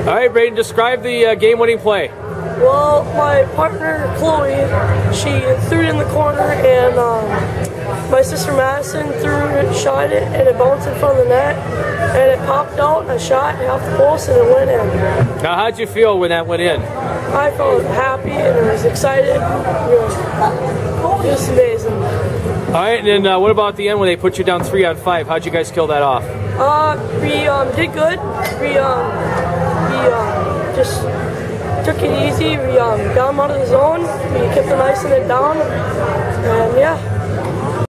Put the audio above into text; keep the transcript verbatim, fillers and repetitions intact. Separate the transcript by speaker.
Speaker 1: All right, Braden, describe the uh, game-winning play.
Speaker 2: Well, my partner, Chloe, she threw it in the corner, and um, my sister Madison threw it, shot it, and it bounced in front of the net, and it popped out, I shot it off the post, and it went in.
Speaker 1: Now, how'd you feel when that went in?
Speaker 2: I felt happy, and I was excited. It was just amazing.
Speaker 1: All right, and then uh, what about the end when they put you down three on five? How'd you guys kill that off?
Speaker 2: Uh, we um, did good. We, um, we um, just took it easy. We um, got them out of the zone. We kept them icing it down. And yeah.